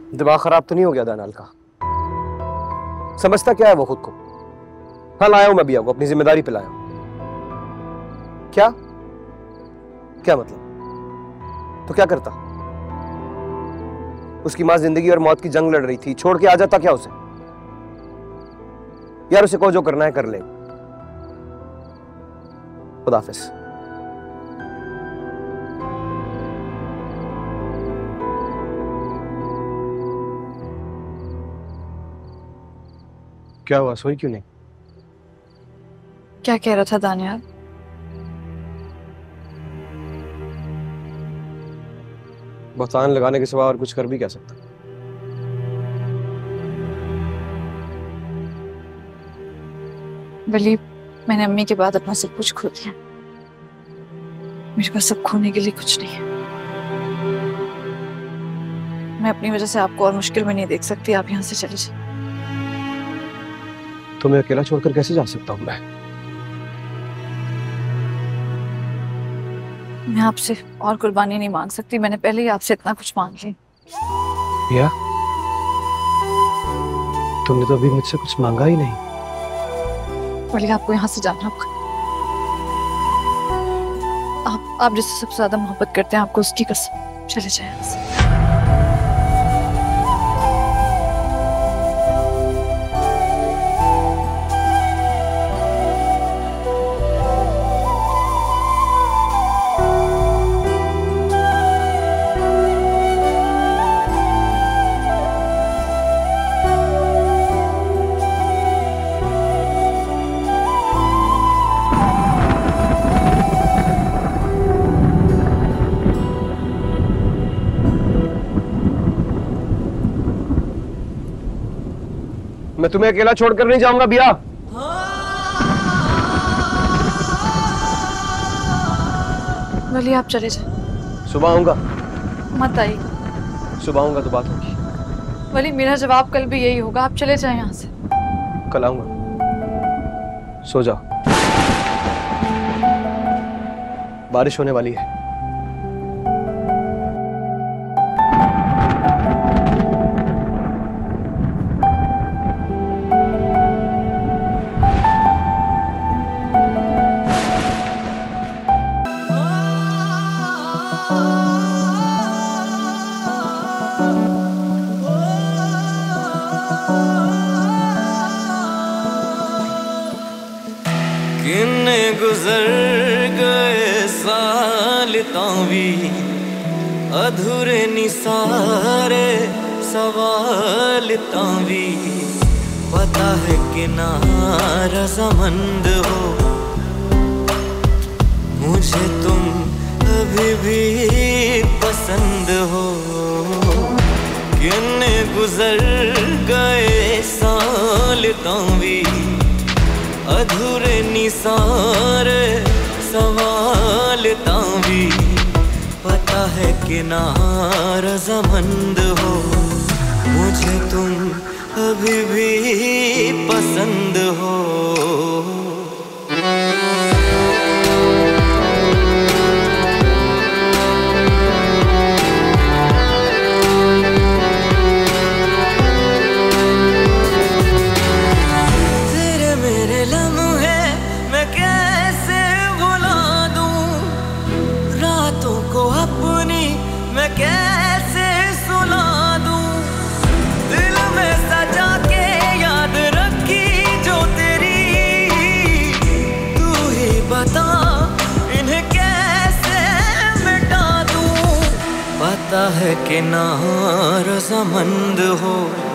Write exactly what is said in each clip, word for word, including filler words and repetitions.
दिमाग खराब तो नहीं हो गया दानाल का? समझता क्या है वो खुद को? हाँ, लाया हूं मैं बिया को, अपनी जिम्मेदारी पे लाया हूं। क्या क्या मतलब? तो क्या करता? उसकी मां जिंदगी और मौत की जंग लड़ रही थी, छोड़ के आ जाता क्या उसे? यार उसे को जो करना है कर ले। खुदा हाफिज। क्या हुआ, सोई क्यों नहीं? क्या कह रहा था दानियाल? बहतान लगाने के सिवा और कुछ कर भी क्या सकता? वली, मैंने अम्मी के बाद अपना सब कुछ खो दिया। मेरे पास सब खोने के लिए कुछ नहीं है। मैं अपनी वजह से आपको और मुश्किल में नहीं देख सकती। आप यहाँ से चले जाइए। तुम्हें अकेला छोड़कर कैसे जा सकता हूँ मैं? मैं आपसे और कुर्बानी नहीं मांग सकती। मैंने पहले ही आपसे इतना कुछ मांग लिया। या तुमने तो अभी मुझसे कुछ मांगा ही नहीं। वली, आपको यहाँ से जाना होगा। आप आप जिससे सबसे ज्यादा मोहब्बत करते हैं, आपको उसकी कसम। चले जाए यहाँ से। मैं तुम्हें अकेला छोड़कर नहीं जाऊंगा बिया। वली, आप चले जाए। सुबह आऊंगा। मत आइएगा। सुबह आऊंगा तो बात होगी। वली, मेरा जवाब कल भी यही होगा। आप चले जाए यहाँ से। कल आऊंगा। सो जाओ, बारिश होने वाली है। किन्ने गुजर गए साल तावी, अधूरे निसारे सवाल तावी। पता है कि ना रज़ामंद हो, मुझे तुम अभी भी पसंद हो। किन्ने गुजर गए साल तावी, अधूरे निसारे सवाल तावी। पता है कि ना रज़ामंद हो, मुझे तुम अभी भी पसंद हो। मैं कैसे सुला दूं, दिल में सजा के याद रखी जो तेरी। तू ही बता इन्हें कैसे मिटा दूं। पता है कि ना रज़ामंद हो,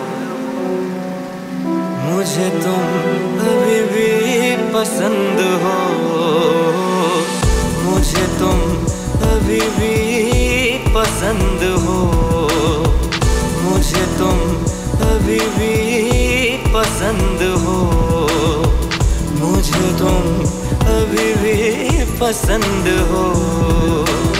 मुझे तुम अभी भी पसंद हो। मुझे तुम अभी भी पसंद हो। मुझे तुम अभी भी पसंद हो। मुझे तुम अभी भी पसंद हो।